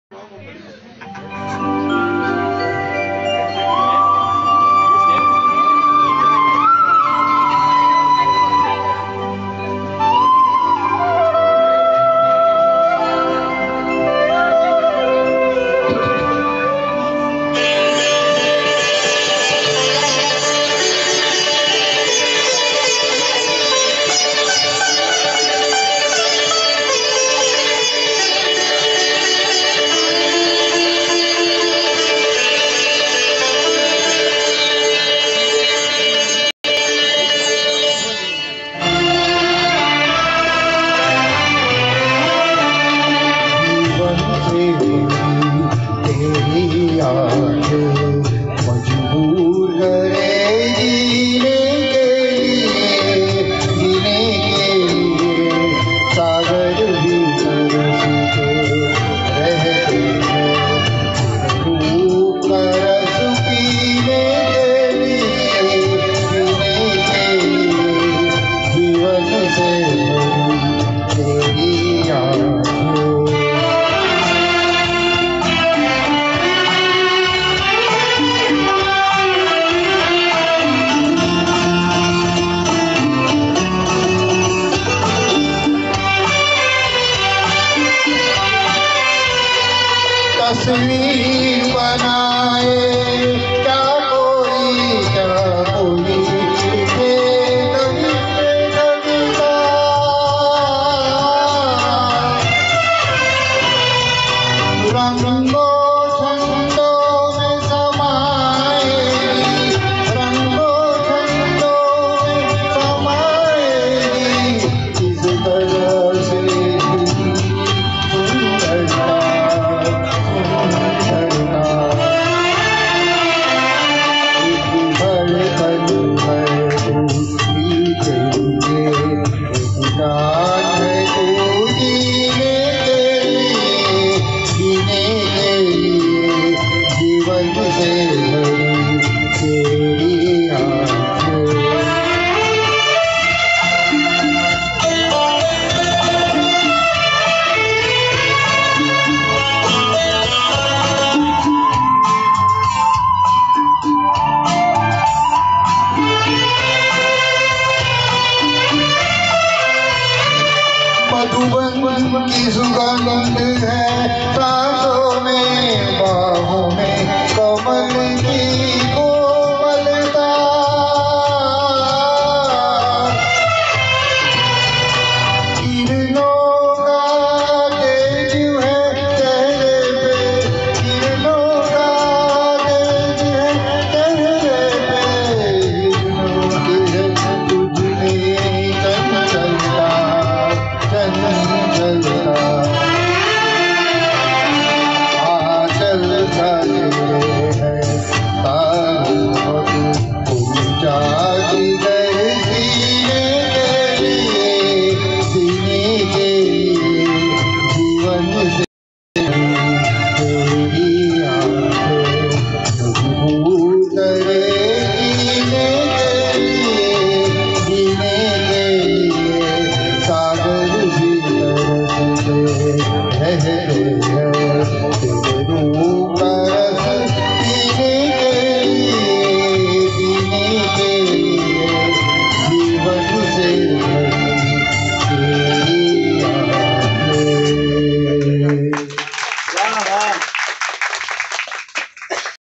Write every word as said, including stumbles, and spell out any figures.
मजबूर करे जीने के लिए, जीने के लिए सागर भी तरसते रहते हैं। धूप का रस पीने के लिए, पीने के लिए जीवन से तेरी आँखें। तस्वीर बनाए क्या कोई, क्या कोई लिखे कभी कविता। रंगों छंदों में समाएगी, रंगों छंदों में समाएगी इस तरह से सुंदरता। मधुबन की सुगंध है सांसों में, बाहों में कमल की कोमलता। किरणों का तेज है चेहरे पे, किरणों का तेज है चेहरे पे, तुझ में चंचलता, चंचलता। आंचल चले हैं तारों ऊंचा जिगर सीने के लिए, सीने के लिए जीवन से तेरी आँखें मजबूर करे जीने के लिए, जीने के लिए सागर भी तरसते रहते हैं। तेरे रूप का रस पीने के लिए, पीने के लिए जीवन से भरी तेरी आँखें।